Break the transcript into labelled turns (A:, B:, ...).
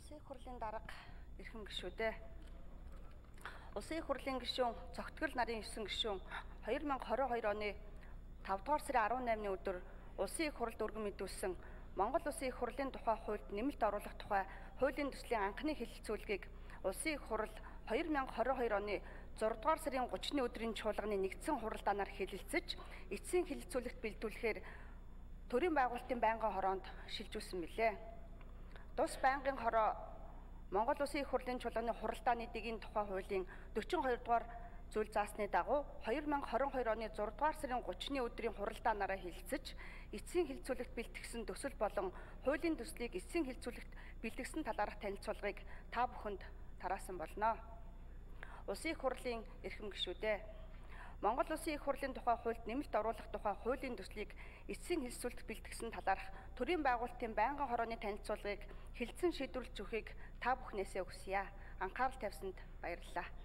A: Улсын их хурлын дарга эрхэм гишүүдээ. Улсын их хурлын гишүүн Цогтгол нарын 9 гишүүн 2022 оны 5 дугаар сарын 18-ны өдөр Улсын их хурлд өргөн мэдүүлсэн Монгол Улсын их хурлын тухай хуульд нэмэлт оруулах тухай хуулийн төслийн анхны хэлэлцүүлгийг Улсын их хурл 2022 оны 6 дугаар сарын 30-ны өдрийн чуулганы нэгдсэн хуралдаанаар хэлэлцэж, эцсийн хэлэлцүүлэгт бэлдүүлэхээр төрийн байгуулалтын байнгын хороонд шилжүүлсэн билээ. Тус байнгын хороо Монгол Улсын их хурлын чуулганы хуралдааны дэгийн тухай хуулийн 42 дугаар зүйл заасны дагуу 2022 оны 6 дугаар сарын 30-ны өдрийн хуралдаанаараа хэлэлцэж, эцсийн хэлэлцүүлэгт бэлтгэсэн төсөл болон хуулийн төслийг эцсийн хэлэлцүүлэгт бэлтгэсэн талаарх танилцуулгыг та бүхэнд тараасан болно. Улсын их хурлын эрхэм гишүүдээ. Монгол Улсын их хурлын тухай хуульд нэмэлт оруулах тухай хуулийн төслийг эцсийн хэлэлцүүлэгт бэлтгэсэн талаарх төрийн байгуулалтын байнгын хорооны танилцуулгыг хэлэлцэн шийдвэрлэж өгөхийг та бүхнээсээ хүсье. Анхаарал тавьсанд баярлалаа.